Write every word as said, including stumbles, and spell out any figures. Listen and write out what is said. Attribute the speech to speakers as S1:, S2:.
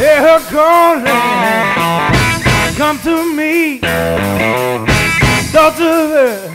S1: hear her calling. Come to me, talk to her.